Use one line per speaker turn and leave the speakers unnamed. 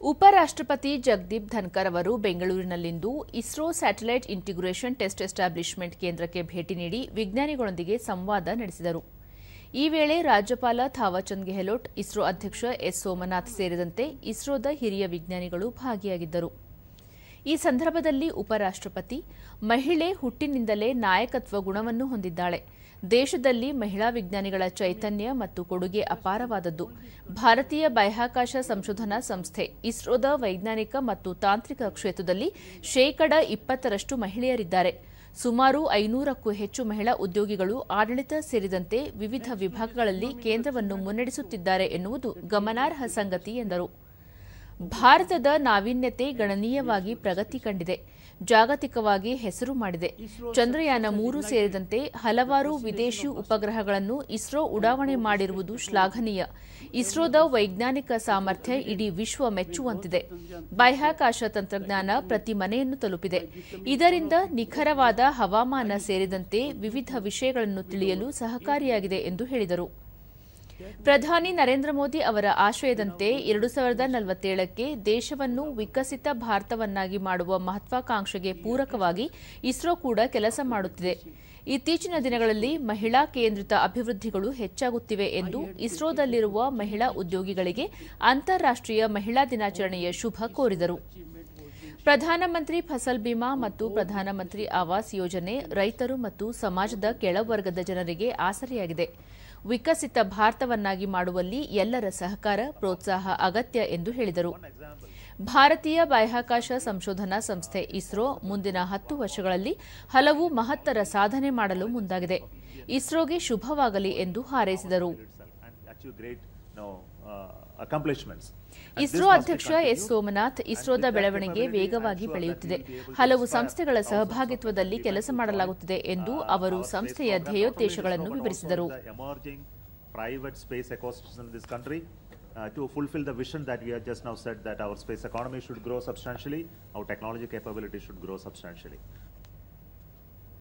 ಉಪರಾಷ್ಟ್ರಪತಿ ಜಗದೀಪ್ ಧನ್ಕರ್ ಅವರು ಬೆಂಗಳೂರಿನಲ್ಲಿಂದು ISRO satellite integration test establishment ಕೇಂದ್ರಕ್ಕೆ ಭೇಟಿ ನೀಡಿ ವಿಜ್ಞಾನಿಗಳೊಂದಿಗೆ ಸಂವಾದ ನಡೆಸಿದರು. ಈ ವೇಳೆ ರಾಜ್ಯಪಾಲ ಥಾವರ್ಚಂದ್ ಗೆಹ್ಲೋಟ್, ಇಸ್ರೋ ಅಧ್ಯಕ್ಷ ಎಸ್ ಸೋಮನಾಥ್ ಸೇರಿದಂತೆ ಇಸ್ರೋದ ಹಿರಿಯ ವಿಜ್ಞಾನಿಗಳು ಭಾಗಿಯಾಗಿದ್ದರು. ಈ ಸಂದರ್ಭದಲ್ಲಿ ಉಪರಾಷ್ಟ್ರಪತಿ, ಮಹಿಳೆ ಹುಟ್ಟಿನಿಂದಲೇ ನಾಯಕತ್ವ ಗುಣವನ್ನು ಹೊಂದಿದ್ದಾಳೆ. ದೇಶದಲ್ಲಿ ಮಹಿಳಾ ವಿಜ್ಞಾನಿಗಳ ಚೈತನ್ಯ ಮತ್ತು ಕೊಡುಗೆ ಅಪಾರವಾದದ್ದು. ಭಾರತೀಯ ಬಾಹ್ಯಾಕಾಶ ಸಂಶೋಧನಾ ಸಂಸ್ಥೆ ಇಸ್ರೋದ ವೈಜ್ಞಾನಿಕ ಮತ್ತು ತಾಂತ್ರಿಕ ಕ್ಷೇತ್ರದಲ್ಲಿ 20% ಮಹಿಳೆಯರಿದ್ದಾರೆ. ಸುಮಾರು 500ಕ್ಕೂ ಹೆಚ್ಚು ಮಹಿಳಾ ಉದ್ಯೋಗಿಗಳು ಆಡಳಿತ ಸೇರಿದಂತೆ ವಿವಿಧ ವಿಭಾಗಗಳಲ್ಲಿ ಕೇಂದ್ರವನ್ನು ಮುನ್ನಡೆಸುತ್ತಿದ್ದಾರೆ ಎನ್ನುವುದು ಗಮನಾರ್ಹ ಸಂಗತಿ ಎಂದರು. ಭಾರತದ ನಾವೀನ್ಯತೆ ಗಣನೀಯವಾಗಿ ಪ್ರಗತಿ ಕಂಡಿದೆ, ಜಾಗತಿಕವಾಗಿ ಹೆಸರು ಮಾಡಿದೆ. ಚಂದ್ರಯಾನ 3 ಸೇರಿದಂತೆ ಹಲವಾರು ವಿದೇಶಿ ಉಪಗ್ರಹಗಳನ್ನು ಇಸ್ರೋ ಉಡಾವಣೆ ಮಾಡಿರುವುದು ಶ್ಲಾಘನೀಯ. ಇಸ್ರೋದ ವೈಜ್ಞಾನಿಕ ಸಾಮರ್ಥ್ಯ ಇಡೀ ವಿಶ್ವ ಮೆಚ್ಚುವಂತಿದೆ. ಬಾಹ್ಯಾಕಾಶ ತಂತ್ರಜ್ಞಾನ ಪ್ರತಿ ಮನೆಯನ್ನು ತಲುಪಿದೆ. ಇದರಿಂದ ನಿಖರವಾದ ಹವಾಮಾನ ಸೇರಿದಂತೆ ವಿವಿಧ ವಿಷಯಗಳನ್ನು ತಿಳಿಯಲು ಸಹಕಾರಿಯಾಗಿದೆ ಎಂದು ಹೇಳಿದರು. ಪ್ರಧಾನಿ ನರೇಂದ್ರ ಮೋದಿ ಅವರ ಆಶಯದಂತೆ 2047ಕ್ಕೆ ದೇಶವನ್ನು ವಿಕಸಿತ ಭಾರತವನ್ನಾಗಿ ಮಾಡುವ ಮಹತ್ವಾಕಾಂಕ್ಷೆಗೆ ಪೂರಕವಾಗಿ ಇಸ್ರೋ ಕೂಡ ಕೆಲಸ ಮಾಡುತ್ತಿದೆ. ಇತ್ತೀಚಿನ ದಿನಗಳಲ್ಲಿ ಮಹಿಳಾ ಕೇಂದ್ರಿತ ಅಭಿವೃದ್ಧಿಗಳು ಹೆಚ್ಚಾಗುತ್ತಿವೆ ಎಂದು ಇಸ್ರೋದಲ್ಲಿರುವ ಮಹಿಳಾ ಉದ್ಯೋಗಿಗಳಿಗೆ ಅಂತಾರಾಷ್ಟ್ರೀಯ ಮಹಿಳಾ ದಿನಾಚರಣೆಯ ಶುಭ ಕೋರಿದರು. ಪ್ರಧಾನಮಂತ್ರಿ ಫಸಲ್ ಬಿಮಾ ಮತ್ತು ಪ್ರಧಾನಮಂತ್ರಿ ಆವಾಸ್ ಯೋಜನೆ ರೈತರು ಮತ್ತು ಸಮಾಜದ ಕೆಳವರ್ಗದ ಜನರಿಗೆ ಆಸರೆಯಾಗಿದೆ. ವಿಕಸಿತ ಭಾರತವನ್ನಾಗಿ ಮಾಡುವಲ್ಲಿ ಎಲ್ಲರ ಸಹಕಾರ, ಪ್ರೋತ್ಸಾಹ ಅಗತ್ಯ ಎಂದು ಹೇಳಿದರು. ಭಾರತೀಯ ಬಾಹ್ಯಾಕಾಶ ಸಂಶೋಧನಾ ಸಂಸ್ಥೆ ಇಸ್ರೋ ಮುಂದಿನ 10 ವರ್ಷಗಳಲ್ಲಿ ಹಲವು ಮಹತ್ತರ ಸಾಧನೆ ಮಾಡಲು ಮುಂದಾಗಿದೆ. ಇಸ್ರೋಗೆ ಶುಭವಾಗಲಿ ಎಂದು ಹಾರೈಸಿದರು. ಇಸ್ರೋ ಅಧ್ಯಕ್ಷ ಎಸ್ ಸೋಮನಾಥ್, ಇಸ್ರೋದ ಬೆಳವಣಿಗೆ ವೇಗವಾಗಿ ಬೆಳೆಯುತ್ತಿದೆ. ಹಲವು ಸಂಸ್ಥೆಗಳ ಸಹಭಾಗಿತ್ವದಲ್ಲಿ ಕೆಲಸ ಮಾಡಲಾಗುತ್ತಿದೆ ಎಂದು ಅವರು ಸಂಸ್ಥೆಯ ಧ್ಯೇಯೋದ್ದೇಶಗಳನ್ನು ವಿವರಿಸಿದರು.
To fulfill the vision that we have just now said, that our space economy should grow substantially, our technology capability should grow substantially.